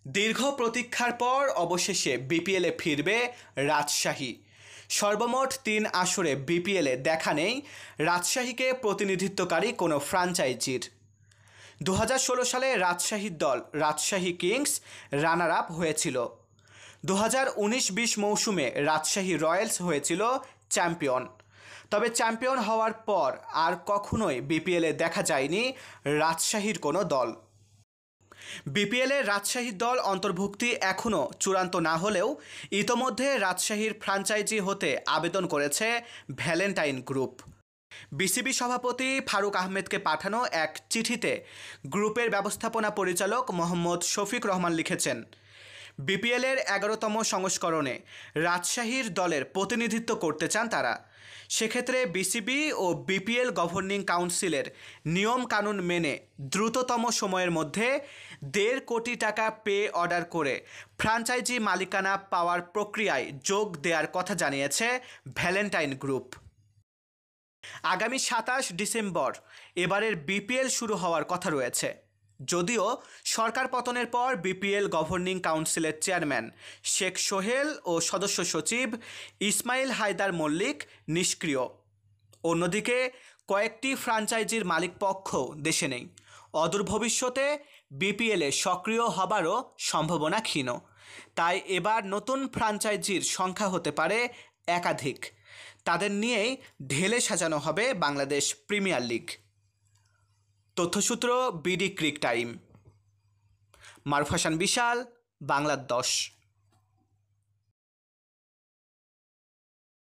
দীর্ঘ প্রতীক্ষার পর অবশেষে বিপিএলে ফিরবে রাজশাহী। সর্বমোট ৩ আসরে বিপিএলে দেখা নেই রাজশাহীকে প্রতিনিধিত্বকারী কোনো ফ্র্যাঞ্চাইজির। ২০১৬ সালে রাজশাহীর দল রাজশাহী কিংস রানার আপ হয়েছিল। ২০১৯-২০ মৌসুমে রাজশাহী রয়্যালস হয়েছিল চ্যাম্পিয়ন। তবে চ্যাম্পিয়ন হওয়ার পর আর কখনোই বিপিএলে দেখা যায়নি রাজশাহীর কোনো দল। বিপিএলে রাজশাহীর দল অন্তর্ভুক্তি এখনও চূড়ান্ত না হলেও ইতোমধ্যে রাজশাহীর ফ্র্যাঞ্চাইজি হতে আবেদন করেছে ভ্যালেন্টাইন গ্রুপ। বিসিবি সভাপতি ফারুক আহমেদকে পাঠানো এক চিঠিতে গ্রুপের ব্যবস্থাপনা পরিচালক মোহাম্মদ শফিক রহমান লিখেছেন, বিপিএলের ১১তম সংস্করণে রাজশাহীর দলের প্রতিনিধিত্ব করতে চান তারা। সেক্ষেত্রে বিসিবি ও বিপিএল গভর্নিং কাউন্সিলের নিয়ম কানুন মেনে দ্রুততম সময়ের মধ্যে ১.৫ কোটি টাকা পে অর্ডার করে ফ্র্যাঞ্চাইজি মালিকানা পাওয়ার প্রক্রিয়ায় যোগ দেওয়ার কথা জানিয়েছে ভ্যালেন্টাইন গ্রুপ। আগামী ২৭ ডিসেম্বর এবারের বিপিএল শুরু হওয়ার কথা রয়েছে। যদিও সরকার পতনের পর বিপিএল গভর্নিং কাউন্সিলের চেয়ারম্যান শেখ সোহেল ও সদস্য সচিব ইসমাইল হায়দার মল্লিক নিষ্ক্রিয়। অন্যদিকে কয়েকটি ফ্র্যাঞ্চাইজির মালিকপক্ষ দেশে নেই। অদূর ভবিষ্যতে বিপিএলে সক্রিয় হবারও সম্ভাবনা ক্ষীণ। তাই এবার নতুন ফ্র্যাঞ্চাইজির সংখ্যা হতে পারে একাধিক। তাদের নিয়েই ঢেলে সাজানো হবে বাংলাদেশ প্রিমিয়ার লিগ। তথ্যসূত্র BD cric time. Maruf Hasan Bishal, Bangla ১০।